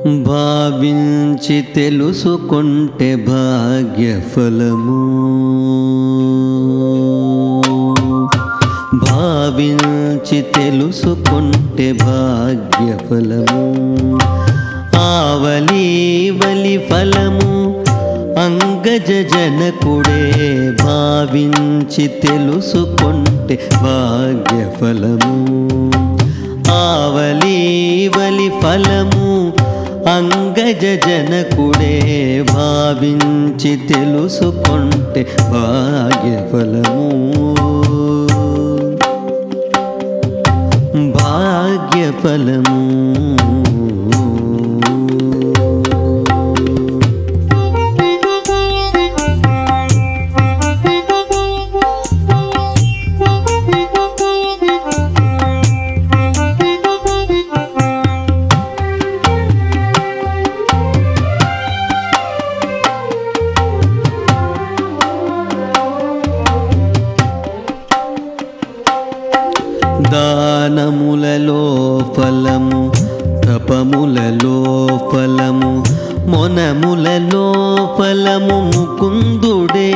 భావించి తెలుసుకొంటే భాగ్యఫలము భావించి తెలుసుకొంటే భాగ్యఫలము ఆవలీవలి ఫలము అంగజ జనకుడే భావించి తెలుసుకొంటే భాగ్యఫలము ఆవలీవలి ఫలము అంగజ జనకుడే భావించి తెలుసుకొంటే భాగ్యఫలము భాగ్యఫలము దానములలో ఫలము తపములలో ఫలము మొనములలో ఫలము ముకుందుడే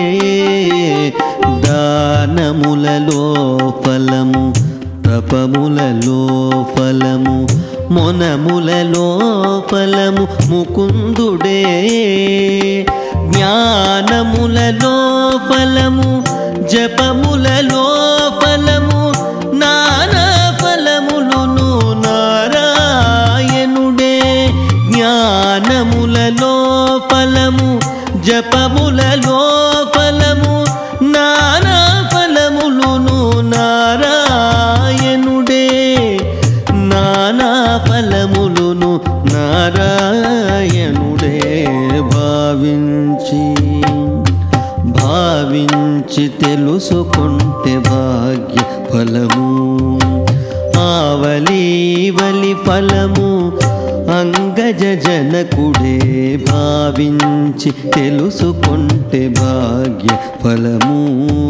దానములలో ఫలము తపములలో ఫలము మొనములలో ఫలము ముకుందుడే జ్ఞానములలో ఫలము జపములలో ఫలము నానా ఫలములును నారాయణుడే జ్ఞానములలో ఫలము జపములలో ఫలము నానా ఫలములును నారాయణుడే నానా ఫలములును నారాయణుడే భావించి తెలుసుకొంటే భాగ్య ఫలము ఆవలీవలి ఫలము అంగజ జనకుడే భావించి తెలుసుకొంటే భాగ్య ఫలము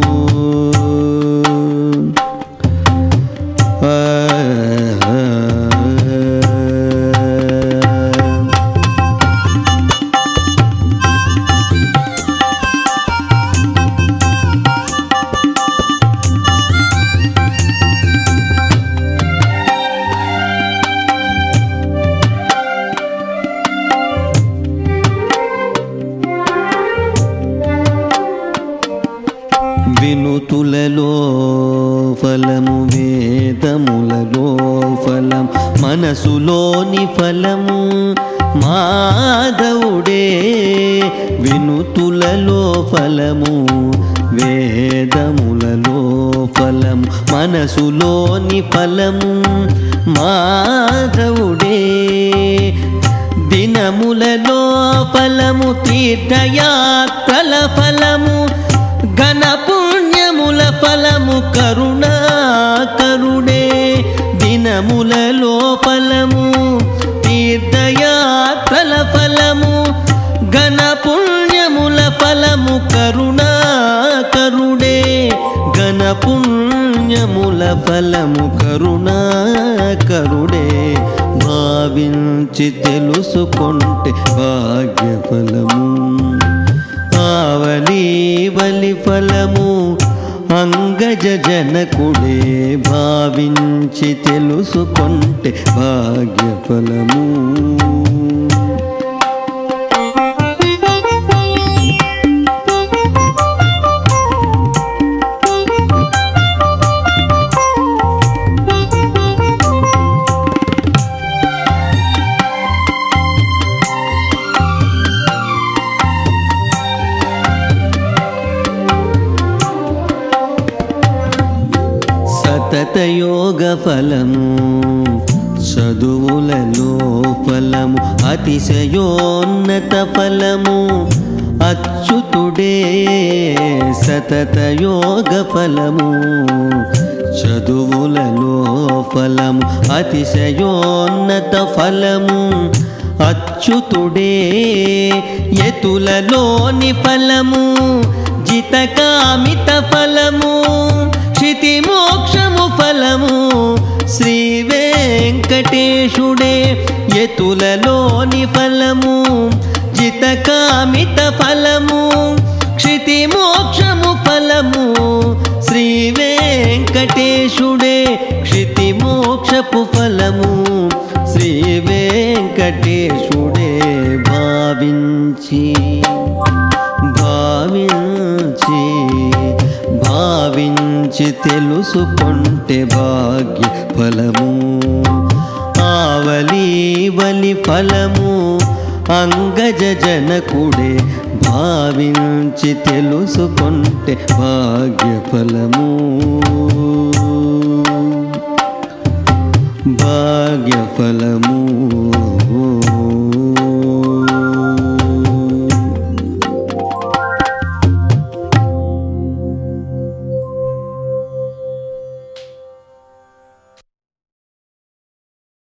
వినుతులలో ఫలము వేదములలో ఫలం మనసులోని ఫలము మాధవుడే వినుతులలో ఫలము వేదములలో ఫలం మనసులోని ఫలము మాధవుడే దినములలో ఫలము తీర్థయాత్రల ఫలము ఘన పుణ్యముల ఫలము కరుణాకరుడే దినములలో ఫలము తీర్థయాత్రల ఫలము ఘన పుణ్యముల ఫలము కరుణాకరుడే ఘన పుణ్యముల ఫలము కరుణాకరుడే భావించి తెలుసుకొంటే భాగ్యఫలము ఆవలీవలి ఫలము అంగజ జనకుడే భావించి తెలుసుకొంటే భాగ్యఫలము సతతయోగ ఫలము చదువులలో ఫలము అతిశయోన్నత ఫలము అచ్యుతుడే సతతయోగ ఫలము చదువులలో ఫలము అతిశయోన్నత ఫలము అచ్యుతుడే యతులలోని ఫలము జితకామిత ఫలము క్షితి మోక్షము ఫలము శ్రీ వెంకటేశుడే యతులలోని ఫలము జితకామిత ఫలము క్షితి మోక్షము ఫలము శ్రీ వెంకటేశుడే క్షితి మోక్షపు ఫలము శ్రీ వెంకటేశుడే భావించి భావించి తెలుసుకొంటే భాగ్య ఫలము ఆవలీవలి ఫలము అంగజ జనకుడే భావించి తెలుసుకొంటే భాగ్య ఫలము భాగ్య ఫలము